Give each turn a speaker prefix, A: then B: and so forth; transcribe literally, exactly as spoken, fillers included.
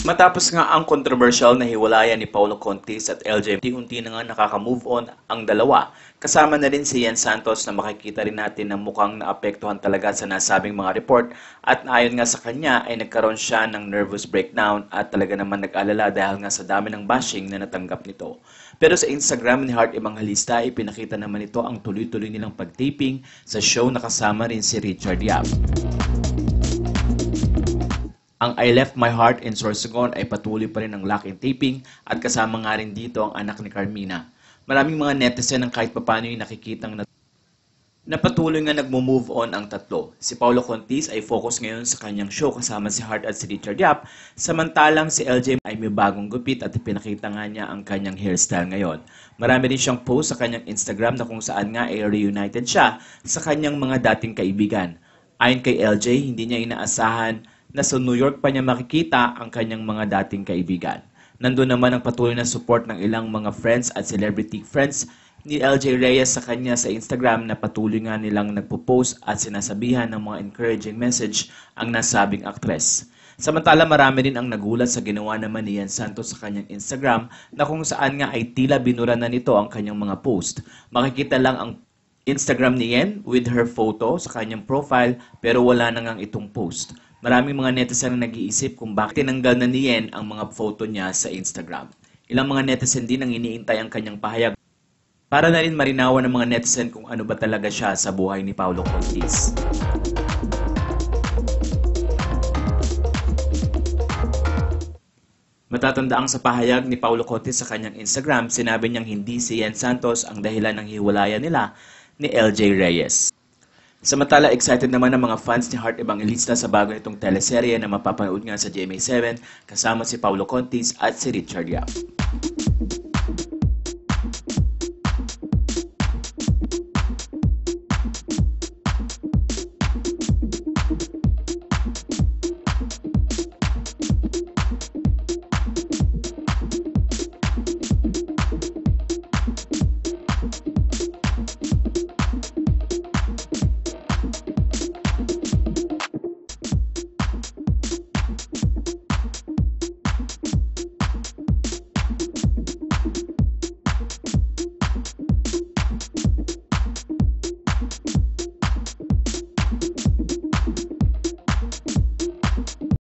A: Matapos nga ang kontrobersyal na hiwalayan ni Paulo Contis at L J, unti-unti na nga nakaka-move on ang dalawa. Kasama na rin si Ian Santos na makikita rin natin na mukhang naapektuhan talaga sa nasabing mga report at ayon nga sa kanya ay nagkaroon siya ng nervous breakdown at talaga naman nag-alala dahil nga sa dami ng bashing na natanggap nito. Pero sa Instagram ni Heart Evangelista ay pinakita naman ito ang tuloy-tuloy nilang pag-taping sa show na kasama rin si Richard Yap. Ang I Left My Heart in Sorsogon ay patuloy pa rin ang lock and taping at kasama nga rin dito ang anak ni Carmina. Maraming mga netizen ang kahit papano yung nakikitang na, na patuloy nga nagmo-move on ang tatlo. Si Paulo Contis ay focus ngayon sa kanyang show kasama si Heart at si Richard Yap, samantalang si L J ay may bagong gupit at pinakita nga niya ang kanyang hairstyle ngayon. Marami rin siyang post sa kanyang Instagram na kung saan nga ay reunited siya sa kanyang mga dating kaibigan. Ayon kay L J, hindi niya inaasahan na sa New York pa niya makikita ang kanyang mga dating kaibigan. Nandun naman ang patuloy na support ng ilang mga friends at celebrity friends ni L J Reyes sa kanya sa Instagram na patuloy nga nilang nagpo-post at sinasabihan ng mga encouraging message ang nasabing aktres. Samantala marami rin ang nagulat sa ginawa naman ni Ian Santos sa kanyang Instagram na kung saan nga ay tila binura na nito ang kanyang mga post. Makikita lang ang Instagram ni Ian with her photo sa kanyang profile pero wala na ngang itong post. Maraming mga netizen na nag-iisip kung bakit tinanggal na ni Yen ang mga photo niya sa Instagram. Ilang mga netizen din ang iniintay ang kanyang pahayag para na rin marinawan ng mga netizen kung ano ba talaga siya sa buhay ni Paulo Contis. Matatanda ang sa pahayag ni Paulo Contis sa kanyang Instagram, sinabi niyang hindi si Ian Santos ang dahilan ng hiwalayan nila ni L J Reyes. Samantala, excited naman ang mga fans ni Heart Evangelista sa bago nitong teleserye na mapapanood nga sa G M A seven kasama si Paulo Contis at si Richard Yap.